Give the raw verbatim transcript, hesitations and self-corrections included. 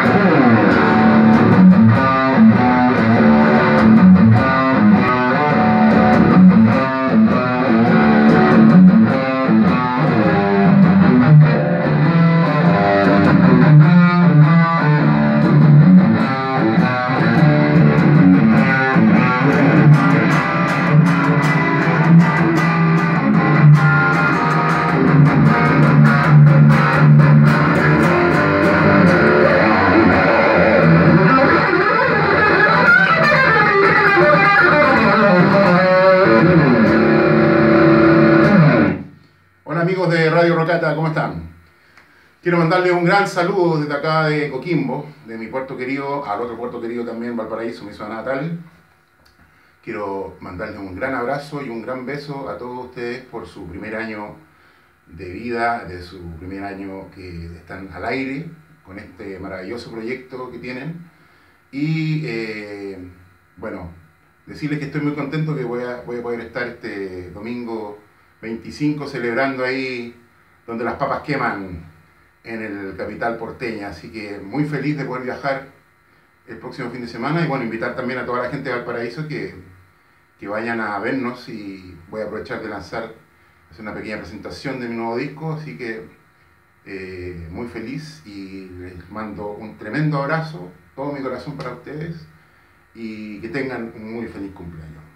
Amigos de Radio Rocata, ¿cómo están? Quiero mandarles un gran saludo desde acá de Coquimbo, de mi puerto querido, al otro puerto querido también, Valparaíso, mi ciudad natal. Quiero mandarles un gran abrazo y un gran beso a todos ustedes por su primer año de vida, de su primer año que están al aire, con este maravilloso proyecto que tienen. Y eh, bueno, decirles que estoy muy contento que voy a, voy a poder estar este domingo veinticinco celebrando ahí donde las papas queman en el capital porteña, así que muy feliz de poder viajar el próximo fin de semana y bueno, invitar también a toda la gente de Valparaíso que, que vayan a vernos y voy a aprovechar de lanzar hacer una pequeña presentación de mi nuevo disco, así que eh, muy feliz y les mando un tremendo abrazo, todo mi corazón para ustedes y que tengan un muy feliz cumpleaños.